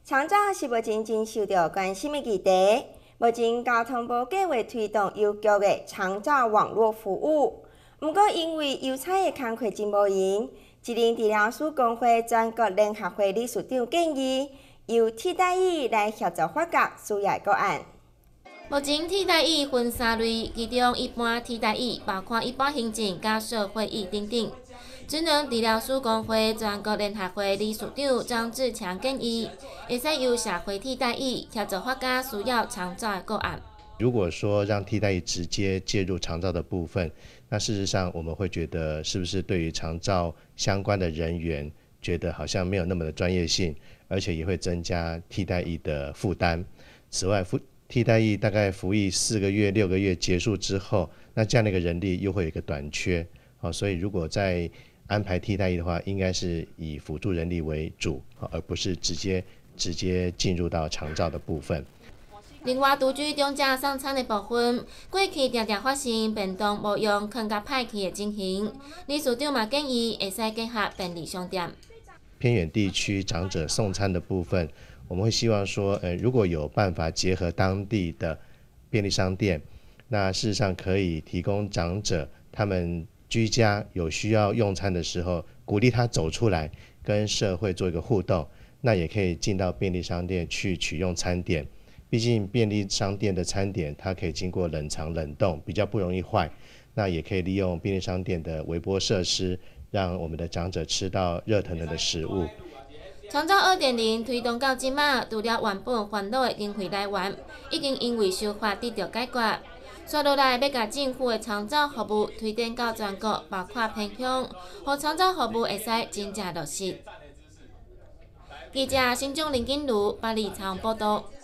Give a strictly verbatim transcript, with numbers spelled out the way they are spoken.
长照是目前真受到关心的议题。目前交通部计划推动邮局的长照网络服务，不过因为邮差的工课真无闲，一名治疗师工会全国联合会理事长建议，由替代役来协助发觉需要的个案。 目前替代役分三类，其中一般替代役包括一般行政、甲社会役等等。职能治疗师工会全国联合会理事长张志强建议，会使由社会替代役协助发觉需要长照的个案。 如果说让替代役直接介入长照的部分，那事实上我们会觉得，是不是对于长照相关的人员，觉得好像没有那么的专业性，而且也会增加替代役的负担。此外，负替代役大概服役四个月、六个月结束之后，那这样的一个人力又会有一个短缺，好，所以如果在安排替代役的话，应该是以辅助人力为主，而不是直接直接进入到长照的部分。 另外，独居长者送餐的部分，过去常常发生便当无用、放甲歹去的情形。理事长嘛建议会使结合便利商店。 偏远地区长者送餐的部分，我们会希望说，呃，如果有办法结合当地的便利商店，那事实上可以提供长者他们居家有需要用餐的时候，鼓励他走出来跟社会做一个互动，那也可以进到便利商店去取用餐点。毕竟便利商店的餐点它可以经过冷藏冷冻，比较不容易坏。那也可以利用便利商店的微波设施，让我们的长者吃到热腾腾的食物。 长照 二点零 推动到即马，除了原本烦恼的经费来源，已经因为修法得到解决。接落来要甲政府的长照服务推展到全国，包括偏乡，让长照服务会使真正落实。记者新庄林景如、巴黎采访报道。